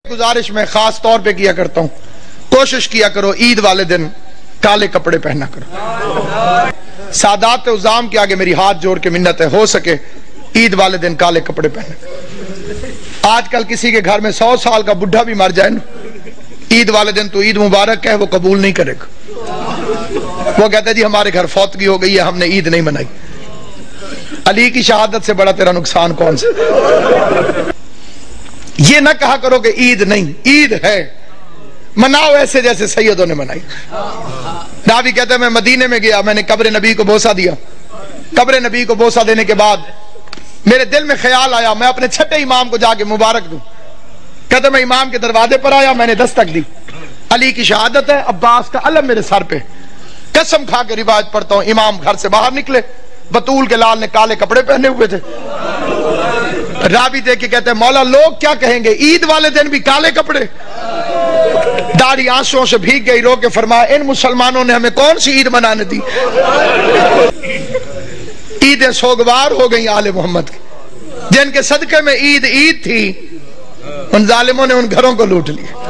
گزارش میں خاص طور پہ کیا کرتا ہوں، کوشش کیا کرو عید والے دن کالے کپڑے پہنا کرو۔ سادات عظام کے آگے میری ہاتھ جوڑ کے منت ہے، ہو سکے عید والے دن کالے کپڑے پہنے۔ آج کل کسی کے گھر میں 100 سال کا بڈھا بھی مر جائے نا، عید والے دن تو عید مبارک ہے وہ قبول نہیں کرے گا، وہ کہتا ہے جی ہمارے گھر فوتگی ہو گئی ہے، ہم نے عید نہیں منائی۔ علی کی شہادت سے بڑا تیرا نقصان کون سا؟ یہ نہ کہا کرو کہ عید نہیں، عید ہے، مناؤ ایسے جیسے سیدوں نے منائی۔ راوی کہتے ہیں میں مدینے میں گیا، میں نے قبر نبی کو بوسہ دیا۔ قبر نبی کو بوسہ دینے کے بعد میرے دل میں خیال آیا میں اپنے چھٹے امام کو جا کے مبارک دوں۔ کہتے میں امام کے دروازے پر آیا، میں نے دستک دی، علی کی شہادت ہے، عباس کا علم میرے سر پہ، قسم کھا کے روایت پڑھتا ہوں، امام گھر سے باہر نکلے، بطول کے لال نے کالے کپڑے پہنے ہوئے تھے۔ راوی دیکھ کے کہتے ہیں مولا لوگ کیا کہیں گے، عید والے دن بھی کالے کپڑے؟ داڑھی آنسوں سے بھیگ گئی، رو کے فرمایا ان مسلمانوں نے ہمیں کون سی عید منانے دی؟ عیدیں سوگوار ہو گئی آل محمد کی، جن کے صدقے میں عید تھی، ان ظالموں نے ان گھروں کو لوٹ لیا۔